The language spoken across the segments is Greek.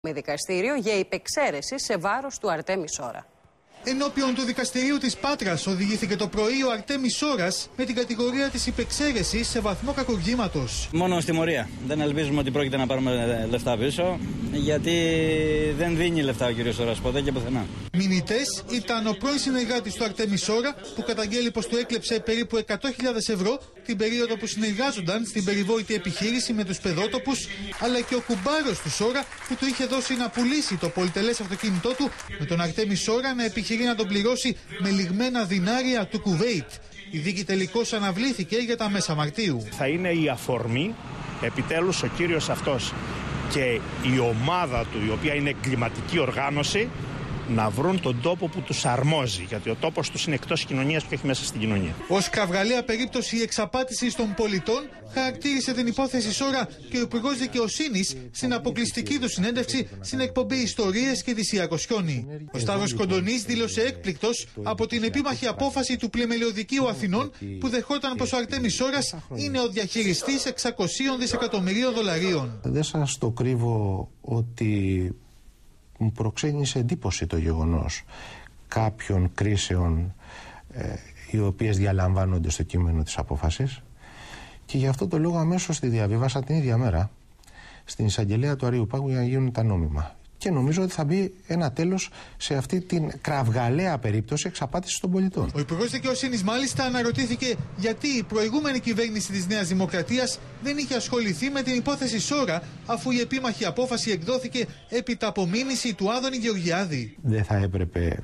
με δικαστήριο για υπεξαίρεση σε βάρος του Αρτέμι Σόρα. Ενώπιον του δικαστηρίου της Πάτρας οδηγήθηκε το πρωί ο Αρτέμις Σόρας με την κατηγορία της υπεξαίρεσης σε βαθμό κακουργήματος. Μόνο στη μορία. Δεν ελπίζουμε ότι πρόκειται να πάρουμε λεφτά πίσω, γιατί δεν δίνει λεφτά ο κ. Σόρας ποτέ και πουθενά. Μηνυτές ήταν ο πρώην συνεργάτης του Αρτέμις Σόρα, που καταγγέλει πως του έκλεψε περίπου 100.000 ευρώ την περίοδο που συνεργάζονταν στην περιβόητη επιχείρηση με τους παιδότοπους, αλλά και ο κουμπάρος του Σόρα που του είχε δώσει να πουλήσει το πολυτελές αυτοκίνητό του, με τον Αρτέμι Σόρα να επιχειρεί να τον πληρώσει με λιγμένα δινάρια του Κουβέιτ. Η δίκη τελικώς αναβλήθηκε για τα μέσα Μαρτίου. Θα είναι η αφορμή, επιτέλους, ο κύριος αυτός και η ομάδα του, η οποία είναι εγκληματική οργάνωση, να βρουν τον τόπο που τους αρμόζει, γιατί ο τόπος τους είναι εκτός κοινωνίας και όχι μέσα στην κοινωνία. Ως κραυγαλαία περίπτωση εξαπάτησης των πολιτών χαρακτήρισε την υπόθεση Σόρα και ο Υπουργός Δικαιοσύνης στην αποκλειστική του συνέντευξη στην εκπομπή Ιστορίες και Δυσιακοσιόνη. Ο Σταύρος Κοντονής δήλωσε έκπληκτος από την επίμαχη απόφαση του Πλημελιωδικείου Αθηνών, που δεχόταν πως ο Αρτέμις Σόρας είναι ο διαχειριστής 600 δισεκατομμυρίων δολαρίων. Δεν σας το κρύβω ότι μου προξένησε εντύπωση το γεγονός κάποιων κρίσεων οι οποίες διαλαμβάνονται στο κείμενο της απόφασης, και γι' αυτό το λόγο αμέσως τη διαβίβασα την ίδια μέρα στην εισαγγελέα του Αρείου Πάγου για να γίνουν τα νόμιμα. Και νομίζω ότι θα μπει ένα τέλος σε αυτή την κραυγαλαία περίπτωση εξαπάτησης των πολιτών. Ο Υπουργός Δικαιοσύνης μάλιστα αναρωτήθηκε γιατί η προηγούμενη κυβέρνηση της Νέας Δημοκρατίας δεν είχε ασχοληθεί με την υπόθεση Σόρα, αφού η επίμαχη απόφαση εκδόθηκε έπειτα από μήνυση του Άδωνη Γεωργιάδη. Δεν θα έπρεπε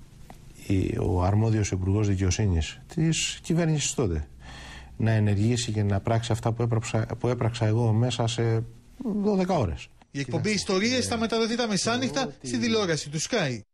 ο αρμόδιος Υπουργός Δικαιοσύνης της κυβέρνησης τότε να ενεργήσει και να πράξει αυτά που έπραξα εγώ μέσα σε 12 ώρες. Η εκπομπή Ιστορίες θα μεταδοθεί τα μεσάνυχτα στη τηλεόραση του Sky.